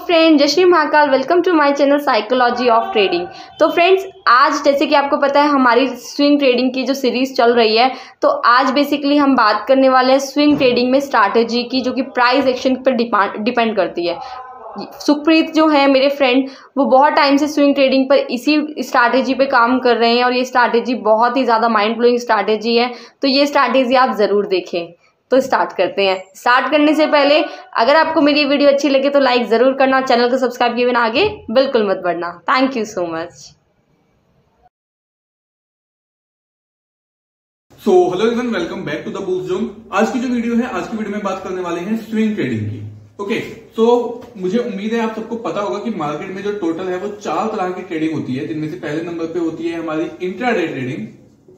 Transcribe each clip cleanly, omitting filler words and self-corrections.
Friend, जय Shri Mahakal. Welcome to my channel psychology of trading. तो friends, आज जैसे कि आपको पता है हमारी स्विंग ट्रेडिंग की जो सीरीज़ चल रही है, तो आज बेसिकली हम बात करने वाले हैं स्विंग ट्रेडिंग में स्ट्रैटेजी की, जो कि प्राइस एक्शन पर डिपेंड करती है। सुखप्रीत जो है मेरे फ्रेंड, वो बहुत टाइम से स्विंग ट्रेडिंग पर इसी स्ट्रैटेजी पे काम कर रहे हैं और ये स्ट्रैटेजी बहुत ही ज़्यादा माइंड ब्लोइंग स्ट्रैटेजी है। तो ये स्ट्रैटेजी आप ज़रूर देखें। तो स्टार्ट करते हैं। स्टार्ट करने से पहले अगर आपको मेरी वीडियो अच्छी लगे तो लाइक ज़रूर करना, चैनल को सब्सक्राइब किए बिना आगे बिल्कुल मत बढ़ना। Thank you so much. So hello everyone, welcome back to the boost zone. आज की जो वीडियो है, आज की वीडियो में बात करने वाले हैं स्विंग ट्रेडिंग की। ओके, सो मुझे उम्मीद है आप सबको पता होगा कि मार्केट में जो टोटल है वो 4 तरह की ट्रेडिंग होती है, जिनमें से पहले नंबर पे होती है हमारी इंट्राडे ट्रेडिंग।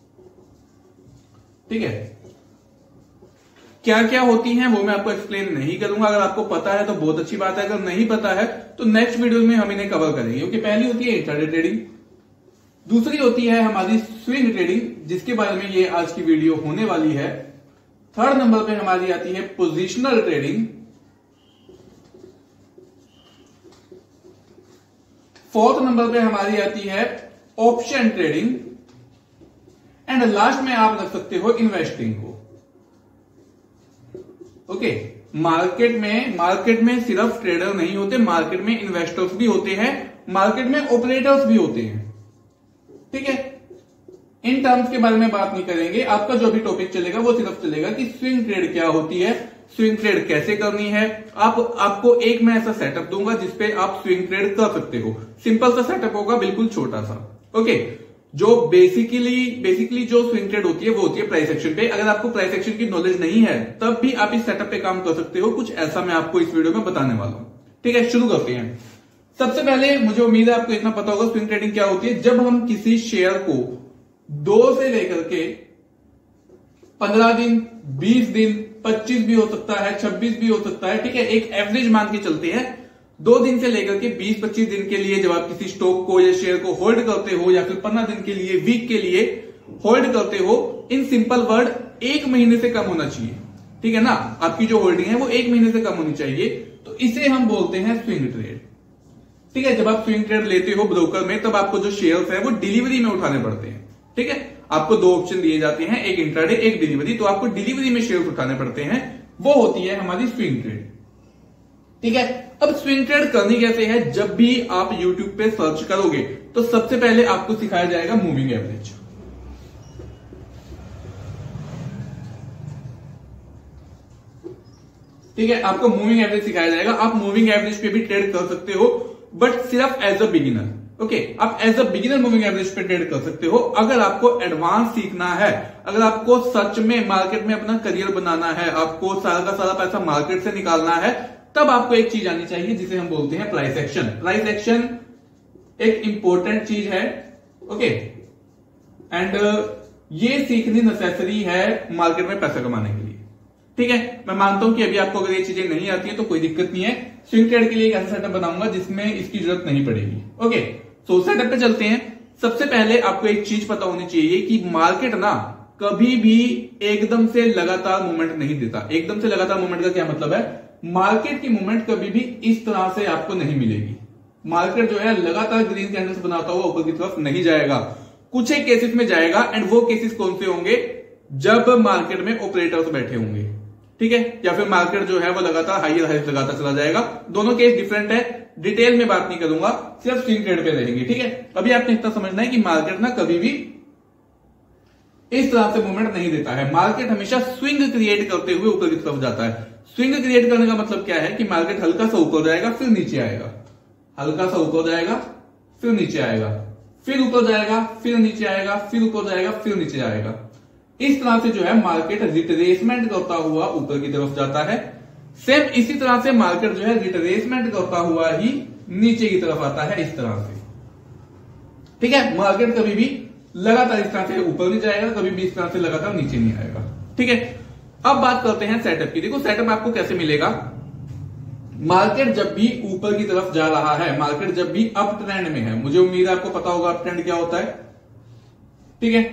ठीक है, क्या क्या होती हैं वो मैं आपको एक्सप्लेन नहीं करूंगा। अगर आपको पता है तो बहुत अच्छी बात है, अगर नहीं पता है तो नेक्स्ट वीडियो में हम इन्हें कवर करेंगे। क्योंकि पहली होती है इंट्राडे ट्रेडिंग, दूसरी होती है हमारी स्विंग ट्रेडिंग, जिसके बारे में ये आज की वीडियो होने वाली है। थर्ड नंबर पे हमारी आती है पोजिशनल ट्रेडिंग। फोर्थ नंबर पे हमारी आती है ऑप्शन ट्रेडिंग। एंड लास्ट में आप रख सकते हो इन्वेस्टिंग को। ओके, मार्केट में सिर्फ ट्रेडर नहीं होते, मार्केट में इन्वेस्टर्स भी होते हैं, मार्केट में ऑपरेटर्स भी होते हैं। ठीक है, इन टर्म्स के बारे में बात नहीं करेंगे। आपका जो भी टॉपिक चलेगा वो सिर्फ चलेगा कि स्विंग ट्रेड क्या होती है, स्विंग ट्रेड कैसे करनी है। आपको एक मैं ऐसा सेटअप दूंगा जिसपे आप स्विंग ट्रेड कर सकते हो। सिंपल सा सेटअप होगा, बिल्कुल छोटा सा। ओके, जो बेसिकली जो स्विंग ट्रेड होती है वो होती है प्राइस एक्शन पे। अगर आपको प्राइस एक्शन की नॉलेज नहीं है तब भी आप इस सेटअप पे काम कर सकते हो। कुछ ऐसा मैं आपको इस वीडियो में बताने वाला हूं। ठीक है, शुरू करते हैं। सबसे पहले मुझे उम्मीद है आपको इतना पता होगा स्विंग ट्रेडिंग क्या होती है। जब हम किसी शेयर को 2 से लेकर के 15 दिन, 20 दिन, 25 भी हो सकता है, 26 भी हो सकता है। ठीक है, एक एवरेज मान के चलते हैं। 2 दिन से लेकर के 20-25 दिन के लिए जब आप किसी स्टॉक को या शेयर को होल्ड करते हो, या फिर 15 दिन के लिए, वीक के लिए होल्ड करते हो, इन सिंपल वर्ड 1 महीने से कम होना चाहिए। ठीक है ना, आपकी जो होल्डिंग है वो 1 महीने से कम होनी चाहिए। तो इसे हम बोलते हैं स्विंग ट्रेड। ठीक है, जब आप स्विंग ट्रेड लेते हो ब्रोकर में, तब आपको जो शेयर्स है वो डिलीवरी में उठाने पड़ते हैं। ठीक है, आपको 2 ऑप्शन दिए जाते हैं, एक इंट्राडे, एक डिलीवरी। तो आपको डिलीवरी में शेयर्स उठाने पड़ते हैं, वो होती है हमारी स्विंग ट्रेड। ठीक है, अब स्विंग ट्रेड करनी कैसे है। जब भी आप YouTube पे सर्च करोगे तो सबसे पहले आपको सिखाया जाएगा मूविंग एवरेज। ठीक है, आपको मूविंग एवरेज सिखाया जाएगा। आप मूविंग एवरेज पे भी ट्रेड कर सकते हो, बट सिर्फ एज अ बिगिनर। ओके, आप as a beginner moving average पे ट्रेड कर सकते हो। अगर आपको एडवांस सीखना है, अगर आपको सच में मार्केट में अपना करियर बनाना है, आपको सारा का सारा पैसा मार्केट से निकालना है, तब आपको एक चीज आनी चाहिए जिसे हम बोलते हैं प्राइस एक्शन। प्राइस एक्शन एक इंपॉर्टेंट चीज है। ओके, एंड ये सीखनी नेसेसरी है मार्केट में पैसा कमाने के लिए। ठीक है, मैं मानता हूं कि अभी आपको अगर ये चीजें नहीं आती है तो कोई दिक्कत नहीं है। स्विंग ट्रेड के लिए एक ऐसा सेटअप बनाऊंगा जिसमें इसकी जरूरत नहीं पड़ेगी। ओके, तो सेटअप पे चलते हैं। सबसे पहले आपको एक चीज पता होनी चाहिए कि मार्केट ना कभी भी एकदम से लगातार मूवमेंट नहीं देता। एकदम से लगातार मूवमेंट का क्या मतलब है, मार्केट की मूवमेंट कभी भी इस तरह से आपको नहीं मिलेगी। मार्केट जो है लगातार ग्रीन कैंडल्स बनाता हुआ ऊपर की तरफ नहीं जाएगा, कुछ एक केसेस में जाएगा। एंड वो केसेस कौन से होंगे, जब मार्केट में ऑपरेटर्स बैठे होंगे। ठीक है, या फिर मार्केट जो है वो लगातार हाइयर हाइस्ट लगाता चला जाएगा। दोनों केस डिफरेंट है, डिटेल में बात नहीं करूंगा, सिर्फ स्विंग ट्रेड पे रहेंगे। ठीक है, अभी आपने इतना समझना है कि मार्केट ना कभी भी इस तरह से मूवमेंट नहीं देता है। मार्केट हमेशा स्विंग क्रिएट करते हुए ऊपर की तरफ जाता है। स्विंग क्रिएट करने का मतलब क्या है कि मार्केट हल्का सा ऊपर जाएगा, फिर नीचे आएगा, हल्का सा ऊपर जाएगा, फिर नीचे आएगा, फिर ऊपर जाएगा, फिर नीचे आएगा, फिर ऊपर जाएगा, फिर नीचे आएगा। इस तरह से जो है मार्केट रिट्रेसमेंट करता हुआ ऊपर की तरफ जाता है। सेम इसी तरह से मार्केट जो है रिट्रेसमेंट करता हुआ ही नीचे की तरफ आता है, इस तरह से। ठीक है, मार्केट कभी भी लगातार इस तरह से ऊपर नहीं जाएगा, कभी भी इस तरह से लगातार नीचे नहीं आएगा। ठीक है, अब बात करते हैं सेटअप की। देखो, सेटअप आपको कैसे मिलेगा। मार्केट जब भी ऊपर की तरफ जा रहा है, मार्केट जब भी अप ट्रेंड में है, मुझे उम्मीद है आपको पता होगा अप ट्रेंड क्या होता है। ठीक है,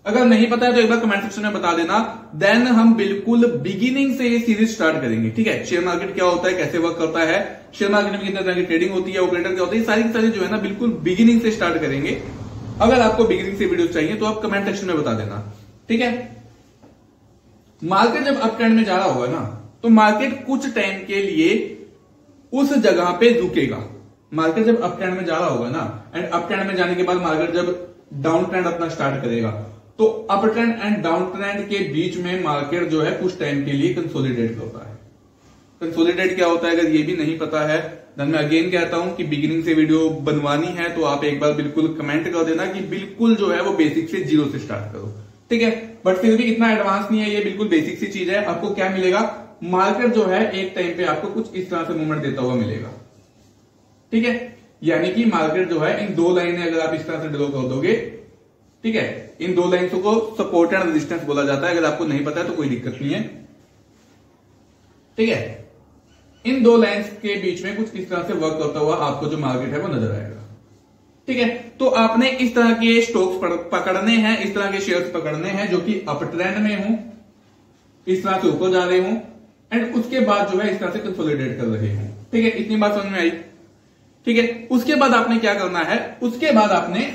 अगर नहीं पता है तो एक बार कमेंट सेक्शन में बता देना, देन हम बिल्कुल बिगिनिंग से ये सीरीज स्टार्ट करेंगे। ठीक है, शेयर मार्केट क्या होता है, कैसे वर्क करता है, शेयर मार्केट में कितने तरह की ट्रेडिंग होती है, ऑपरेटर क्या होता है, सारी की सारी जो है ना बिल्कुल बिगिनिंग से स्टार्ट करेंगे। अगर आपको बिगिनिंग से वीडियो चाहिए तो आप कमेंट सेक्शन में बता देना। ठीक है, मार्केट जब अप ट्रेंड में जा रहा होगा ना तो मार्केट कुछ टाइम के लिए उस जगह पे रुकेगा। मार्केट जब अप ट्रेंड में जा रहा होगा ना, एंड अप ट्रेंड में जाने के बाद मार्केट जब डाउन ट्रेंड अपना स्टार्ट करेगा तो up trend and down trend के बीच में मार्केट जो है कुछ टाइम के लिए कंसोलिडेट करता है। कंसोलिडेट क्या होता है, अगर ये भी नहीं पता है देन मैं अगेन कहता हूं कि बिगिनिंग से वीडियो बनवानी है तो आप एक बार बिल्कुल कमेंट कर देना कि बिल्कुल जो है वो बेसिक से जीरो से स्टार्ट करो। ठीक है, बट फिर भी इतना एडवांस नहीं है, ये बिल्कुल बेसिक सी चीज है। आपको क्या मिलेगा, मार्केट जो है एक टाइम पे आपको कुछ इस तरह से मूवमेंट देता हुआ मिलेगा। ठीक है, यानी कि मार्केट जो है इन दो लाइनें अगर आप इस तरह से ड्रॉ कर दोगे, ठीक है, इन दो लाइन्स को सपोर्ट एंड रेजिस्टेंस बोला जाता है। अगर आपको नहीं पता है तो कोई दिक्कत नहीं है। ठीक है, इन दो लाइन्स के बीच में कुछ इस तरह से वर्क करता हुआ आपको जो मार्केट है वो नजर आएगा। ठीक है, तो आपने इस तरह के स्टॉक्स पकड़ने हैं, इस तरह के शेयर्स पकड़ने हैं जो कि अप ट्रेंड में हूं, इस तरह से ऊपर जा रहे हूं, एंड उसके बाद जो है इस तरह से कंसोलिडेट कर रहे हैं। ठीक है, इतनी बात समझ में आई। ठीक है, उसके बाद आपने क्या करना है, उसके बाद आपने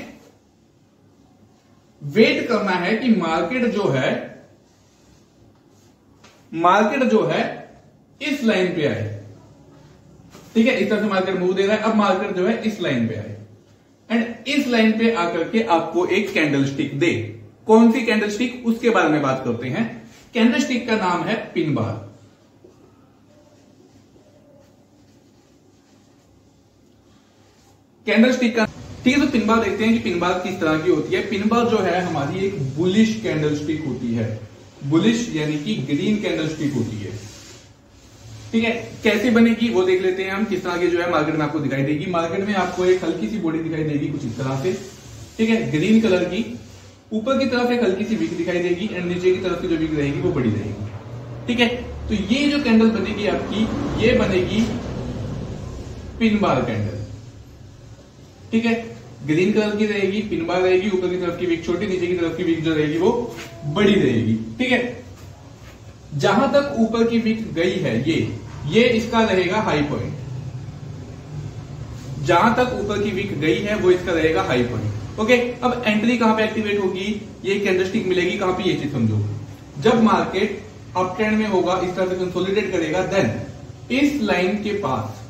वेट करना है कि मार्केट जो है इस लाइन पे आए। ठीक है, इस तरह से मार्केट मूव दे रहा है, अब मार्केट जो है इस लाइन पे आए, एंड इस लाइन पे आकर के आपको एक कैंडल स्टिक दे। कौन सी कैंडल स्टिक, उसके बारे में बात करते हैं। कैंडल स्टिक का नाम है पिन बार। कैंडल स्टिक का, ठीक है, तो पिन बार देखते हैं कि पिन बार किस तरह की होती है। पिन बार जो है हमारी एक बुलिश कैंडल स्टिक होती है। बुलिश यानी कि ग्रीन कैंडल स्टिक होती है। ठीक है, कैसे बनेगी वो देख लेते हैं हम, किस तरह की जो है मार्केट में आपको दिखाई देगी। मार्केट में आपको एक हल्की सी बॉडी दिखाई देगी कुछ इस तरह से। ठीक है, ग्रीन कलर की, ऊपर की तरफ एक हल्की सी विक दिखाई देगी, एंड नीचे की तरफ की जो विक रहेगी वो बड़ी रहेगी। ठीक है, तो ये जो कैंडल बनेगी आपकी, ये बनेगी पिन बार कैंडल। ठीक है, ग्रीन कलर की रहेगी, पिन बार रहेगी, ऊपर की तरफ की विक छोटी, नीचे की तरफ की विक जो रहेगी वो बड़ी रहेगी। ठीक है, जहां तक ऊपर की विक गई है ये इसका रहेगा हाई पॉइंट। जहां तक ऊपर की विक गई है वो इसका रहेगा हाई पॉइंट। ओके, अब एंट्री कहां पे एक्टिवेट होगी, ये कैंडलस्टिक मिलेगी कहां पे, ये चीज समझो। जब मार्केट अप ट्रेंड में होगा, इस तरह से कंसोलिडेट करेगा, देन इस लाइन के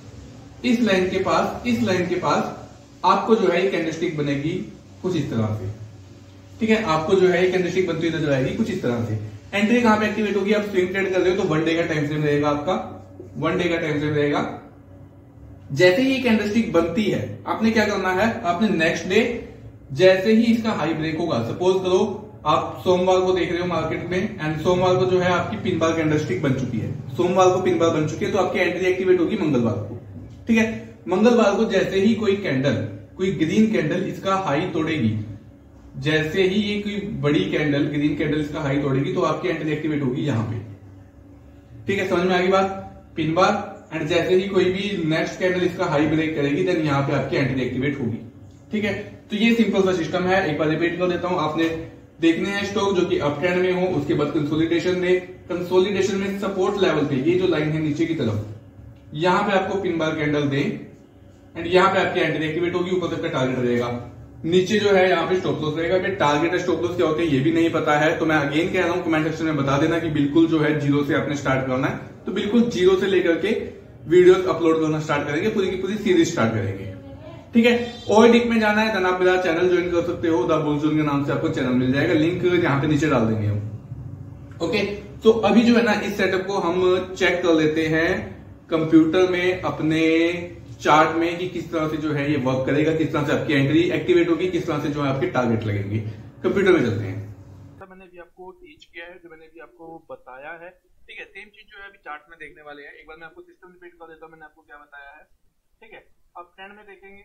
पास आपको जो है ये कैंडलस्टिक बनेगी कुछ इस तरह से। ठीक है, आपको जो है ये कैंडलस्टिक बनती हुई नजर आएगी कुछ इस तरह से। एंट्री कहां पे एक्टिवेट होगी, आप स्विंग ट्रेड कर रहे हो तो 1 डे का टाइम फ्रेम रहेगा आपका, 1 डे का टाइम फ्रेम रहेगा। जैसे ही कैंडलस्टिक बनती है आपने क्या करना है, आपने नेक्स्ट डे जैसे ही इसका हाई ब्रेक होगा, सपोज करो आप सोमवार को देख रहे हो मार्केट में, एंड सोमवार को जो है आपकी पिन बार कैंडलस्टिक बन चुकी है, सोमवार को पिन बार बन चुकी है, तो आपकी एंट्री एक्टिवेट होगी मंगलवार को। ठीक है, मंगलवार को जैसे ही कोई ग्रीन कैंडल इसका हाई तोड़ेगी, जैसे ही ये कोई बड़ी कैंडल ग्रीन कैंडल इसका हाई तोड़ेगी, तो आपकी एंट्री एक्टिवेट होगी यहां पे। ठीक है, समझ में आ गई बात, पिन बार, एंड जैसे ही कोई भी नेक्स्ट कैंडल इसका हाई ब्रेक करेगी, देन यहां पे आपकी एंट्री एक्टिवेट होगी। ठीक है, तो ये सिंपल सा सिस्टम है। एक बार रिपीट कर देता हूं, आपने देखने हैं स्टॉक जो कि अप ट्रेंड में हो, उसके बाद कंसोलिडेशन दे, कंसोलिडेशन में सपोर्ट लेवल पे ये जो लाइन है नीचे की तरफ, यहां पे आपको पिन बार कैंडल दे, एंड यहां पे आपकी एंट्री एक्टिवेट होगी, ऊपर तक का टारगेट रहेगा, नीचे जो है यहाँ पे स्टॉप लॉस रहेगा। टारगेट स्टॉप लॉस क्या होते हैं ये भी नहीं पता है, तो मैं अगेन कह रहा हूं, कमेंट सेक्शन में बता देना कि बिल्कुल जो है जीरो से आपने स्टार्ट करना है, तो बिल्कुल जीरो से लेकर के वीडियोस अपलोड करना स्टार्ट करेंगे, पूरी की पूरी सीरीज स्टार्ट करेंगे। ठीक है, और डीप में जाना है तो आप मेरा चैनल ज्वाइन कर सकते हो, द बुलजोन के नाम से आपको चैनल मिल जाएगा, लिंक यहाँ पे नीचे डाल देंगे हम। ओके, तो अभी जो है ना इस सेटअप को हम चेक कर लेते हैं कंप्यूटर में अपने चार्ट में कि किस तरह से जो है ये वर्क करेगा, किस तरह से आपकी एंट्री एक्टिवेट होगी, किस तरह से जो है आपके टारगेट लगेंगे। कंप्यूटर में चलते हैं। मैंने भी आपको टीच किया है, जो मैंने भी आपको बताया है, ठीक है, सेम चीज जो है अभी चार्ट में देखने वाले हैं। एक बार मैं आपको सिस्टम रिपीट कर देता हूं, मैंने आपको क्या बताया है। ठीक है, अप ट्रेंड में देखेंगे,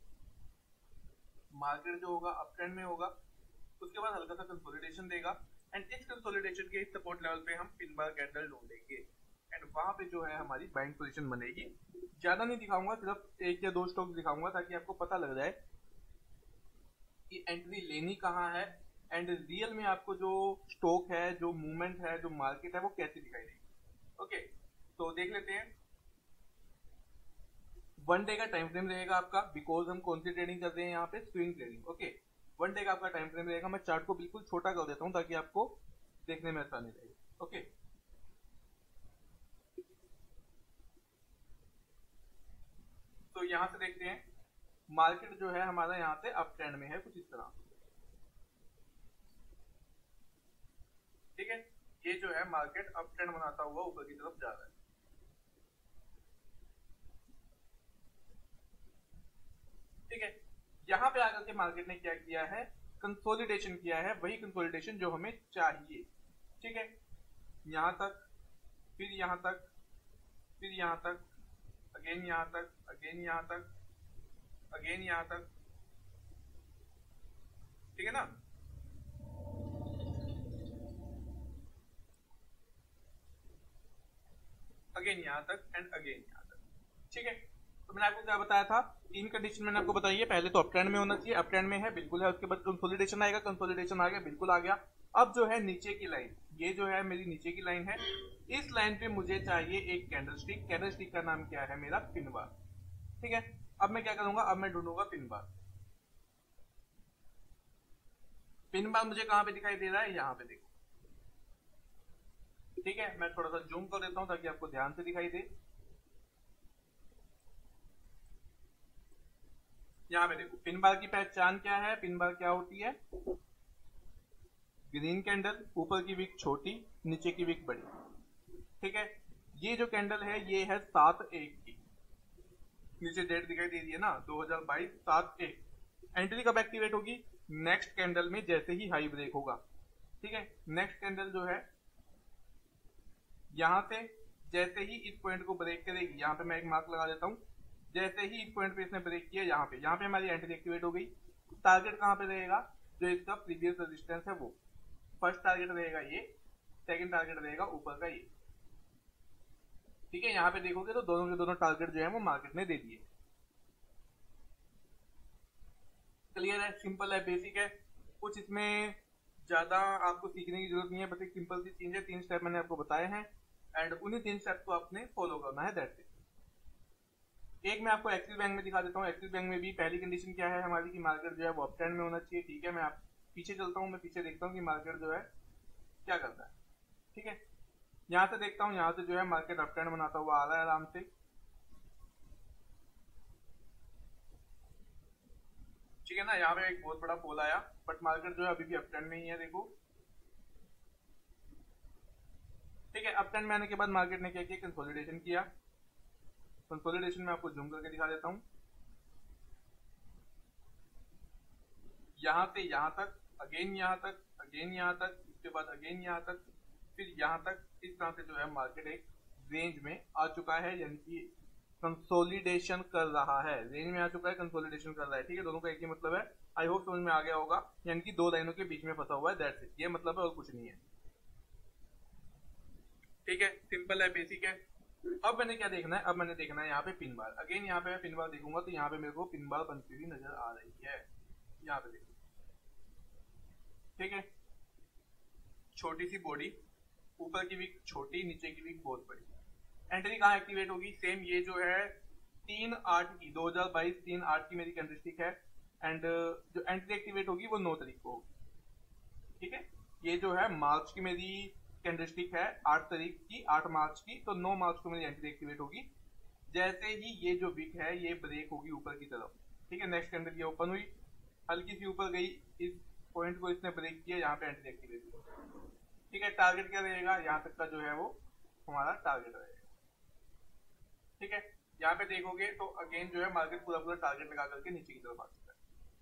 मार्केट जो होगा अप ट्रेंड में होगा, उसके बाद हल्का सा कंसोलिडेशन देगा, एंड इस कंसोलिडेशन के सपोर्ट लेवल पे हम पिन बार कैंडल ढूंढेंगे, एंड वहां पे जो है हमारी बाइंग पोजीशन बनेगी। ज्यादा नहीं दिखाऊंगा, सिर्फ 1 या 2 स्टॉक दिखाऊंगा ताकि आपको पता लग जाए कि एंट्री लेनी कहाँ है एंड रियल में आपको जो स्टॉक है, जो मूवमेंट है, जो मार्केट है, वो कैसे दिखाई देगी। ओके, तो देख लेते हैं। 1 डे का टाइम फ्रेम रहेगा आपका, बिकॉज हम कौन सी ट्रेडिंग कर रहे हैं यहाँ पे, स्विंग ट्रेडिंग। ओके, 1 डे का आपका टाइम फ्रेम रहेगा। मैं चार्ट को बिल्कुल छोटा कर देता हूँ ताकि आपको देखने में आसानी रहे। ओके, तो यहां से देखते हैं मार्केट जो है हमारा यहाँ से अप ट्रेंड में है कुछ इस तरह। ठीक है, ये जो है मार्केट अप ट्रेंड बनाता हुआ ऊपर की तरफ जा रहा है। ठीक है, यहां पे आकर के मार्केट ने क्या किया है, कंसोलिडेशन किया है, वही कंसोलिडेशन जो हमें चाहिए। ठीक है, यहां तक, फिर यहां तक, फिर यहां तक, अगेन यहां तक, अगेन यहां तक, अगेन यहां तक। ठीक है ना, अगेन यहां तक एंड अगेन यहां तक। ठीक है, तो मैंने आपको क्या बताया था, 3 कंडीशन मैंने आपको बताई है। पहले तो अप ट्रेंड में होना चाहिए, अप ट्रेंड में है, बिल्कुल है। उसके बाद कंसोलिडेशन आएगा, कंसोलिडेशन आ गया, बिल्कुल आ गया। अब जो है नीचे की लाइन, ये जो है मेरी नीचे की लाइन है, इस लाइन पे मुझे चाहिए एक कैंडलस्टिक। कैंडलस्टिक का नाम क्या है मेरा, पिन बार। ठीक है, अब मैं क्या करूंगा, अब मैं ढूंढूंगा पिन बार। पिन बार मुझे कहां पे दिखाई दे रहा है, यहां पे देखो। ठीक है, मैं थोड़ा सा जूम कर देता हूं ताकि आपको ध्यान से दिखाई दे। यहां पे देखो, पिन बार की पहचान क्या है, पिन बार क्या होती है, ग्रीन कैंडल, ऊपर की विक छोटी, नीचे की विक बड़ी। ठीक है, ये जो कैंडल है ये है 7/1 की, नीचे डेट दिखाई दे रही है ना, 2022 7/1। एंट्री कब एक्टिवेट होगी, नेक्स्ट कैंडल में जैसे ही हाई ब्रेक होगा। ठीक है, नेक्स्ट कैंडल जो है यहां से जैसे ही इस पॉइंट को ब्रेक करेगी, यहां पे मैं एक मार्क लगा देता हूं, जैसे ही इस पॉइंट पे इसने ब्रेक किया, यहाँ पे हमारी एंट्री एक्टिवेट हो गई। टारगेट कहां पे रहेगा, जो इसका प्रीवियस रेजिस्टेंस है वो। फर्स्ट टारगेट रहेगा ये, सेकंड टारगेट रहेगा ऊपर का ये। ठीक है, यहाँ पे देखोगे तो दोनों के दोनों टारगेट जो है वो मार्केट ने दे दिए। क्लियर है, सिंपल है, बेसिक है, कुछ इसमें ज्यादा आपको सीखने की जरूरत नहीं है। बस एक सिंपल सी चीज है, 3 स्टेप मैंने आपको बताए हैं एंड उन्हीं 3 स्टेप को आपने फॉलो करना है, दैट्स इट। एक मैं आपको एक्सिस बैंक में दिखा देता हूँ। एक्सिस बैंक में भी पहली कंडीशन क्या है हमारी, कि मार्केट जो है वो अप ट्रेंड में होना चाहिए। ठीक है, मैं आप पीछे चलता हूँ, मैं पीछे देखता हूँ कि मार्केट जो है क्या करता है। ठीक है, यहाँ से देखता हूँ, यहाँ से जो है मार्केट अप ट्रेंड बनाता हुआ आ रहा है आराम से। ठीक है ना, यहाँ पे एक बहुत बड़ा फॉल आया, बट मार्केट जो है अभी भी अप ट्रेंड में ही है, देखो। ठीक है, अप ट्रेंड में आने के बाद मार्केट ने क्या किया, कंसोलिडेशन किया। कंसोलिडेशन में आपको जूम करके दिखा देता हूँ, यहाँ से यहाँ तक, अगेन यहाँ तक, अगेन यहाँ तक, इसके बाद अगेन यहाँ तक, फिर यहाँ तक। इस तरह से जो है मार्केट एक रेंज में आ चुका है, यानी कि कंसोलिडेशन कर रहा है, रेंज में आ चुका है, कंसोलिडेशन कर रहा है। ठीक है, दोनों का एक ही मतलब है, आई होप समझ में आ गया होगा। यानी कि 2 लाइनों के बीच में फंसा हुआ है, दैट्स इट, ये मतलब है और कुछ नहीं है। ठीक है, सिंपल है, बेसिक है। अब मैंने क्या देखना है, अब मैंने देखना है यहाँ पे पिन बार। अगेन यहाँ पे मैं पिन बार देखूंगा तो यहाँ पे मेरे को पिन बार बनती हुई नजर आ रही है, यहाँ पे देखो। ठीक है, छोटी सी बॉडी, ऊपर की विक छोटी, नीचे की विक बहुत बड़ी। एंट्री कहाँ एक्टिवेट होगी, सेम ये जो है 3/8 की, 2022 3/8 की मेरी कैंडलस्टिक है एंड जो एंट्री एक्टिवेट होगी वो 9 तारीख को होगी। ठीक है, ये जो है मार्च की मेरी कैंडलस्टिक है, 8 तारीख की, 8 मार्च की, तो 9 मार्च को मेरी एंट्री एक्टिवेट होगी। जैसे ही ये जो विक है ये ब्रेक होगी ऊपर की तरफ। ठीक है, नेक्स्ट कैंडल ये ओपन हुई, हल्की सी ऊपर गई, इस पॉइंट को इसने ब्रेक किया, यहाँ पे एंट्री एक्टिवेट हुई। ठीक है, टारगेट क्या रहेगा, यहाँ तक का जो है वो हमारा टारगेट रहेगा। ठीक है, यहाँ पे देखोगे तो अगेन जो है मार्केट पूरा पूरा टारगेट लगा करके नीचे की तरफ आ चुका है।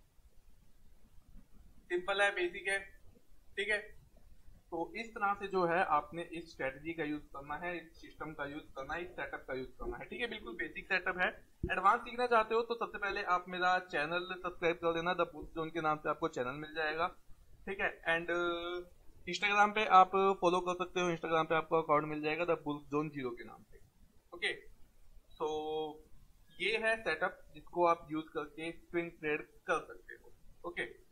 सिंपल है, बेसिक है। ठीक है, तो इस तरह से जो है आपने इस स्ट्रेटजी का यूज करना है, इस सिस्टम का यूज करना है, इस सेटअप का यूज करना है। ठीक है, बिल्कुल बेसिक सेटअप है। एडवांस सीखना चाहते हो तो सबसे पहले आप मेरा चैनल सब्सक्राइब कर देना, द बुल्स जोन के नाम से आपको चैनल मिल जाएगा। ठीक है, एंड इंस्टाग्राम पे आप फॉलो कर सकते हो, इंस्टाग्राम पे आपको अकाउंट मिल जाएगा द बुल्स जोन 0 के नाम से। ओके, सो ये है सेटअप जिसको आप यूज करके स्विंग ट्रेड कर सकते हो। ओके।